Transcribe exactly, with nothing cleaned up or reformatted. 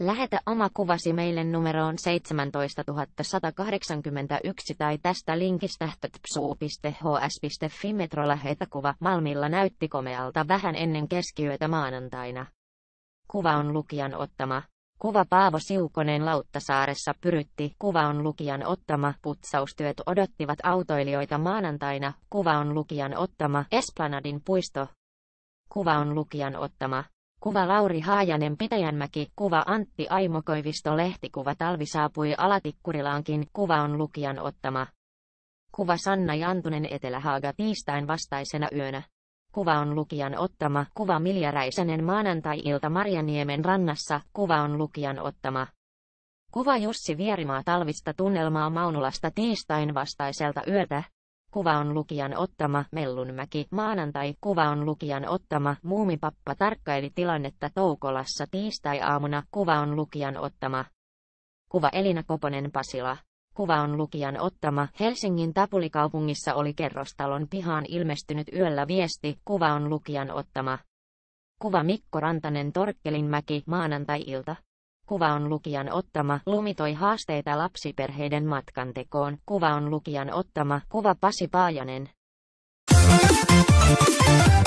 Lähetä oma kuvasi meille numeroon seitsemäntoista sata kahdeksankymmentäyksi tai tästä linkistä tpsuu piste h s piste f i. Metro lähetä kuva. Malmilla näytti komealta vähän ennen keskiyötä maanantaina. Kuva on lukijan ottama. Kuva Paavo Siukonen Lauttasaaressa pyrytti. Kuva on lukijan ottama. Putsaustyöt odottivat autoilijoita maanantaina. Kuva on lukijan ottama. Esplanadin puisto. Kuva on lukijan ottama. Kuva Lauri Haajanen Pitäjänmäki. Kuva Antti Aimo Koivisto Lehtikuva Talvi saapui Alatikkurilaankin. Kuva on lukijan ottama. Kuva Sanna Jantunen Etelä-Haaga tiistain vastaisena yönä. Kuva on lukijan ottama. Kuva Milja Räisänen maanantai-ilta Marjaniemen rannassa. Kuva on lukijan ottama. Kuva Jussi Vierimaa talvista tunnelmaa Maunulasta tiistain vastaiselta yötä. Kuva on lukijan ottama. Mellunmäki maanantai. Kuva on lukijan ottama. Muumipappa tarkkaili tilannetta Toukolassa tiistai-aamuna. Kuva on lukijan ottama. Kuva Elina Koponen Pasila. Kuva on lukijan ottama. Helsingin Tapulikaupungissa oli kerrostalon pihaan ilmestynyt yöllä viesti. Kuva on lukijan ottama. Kuva Mikko Rantanen Torkkelinmäki maanantai-ilta. Kuva on lukijan ottama. Lumi toi haasteita lapsiperheiden matkantekoon. Kuva on lukijan ottama. Kuva Pasi Paajanen.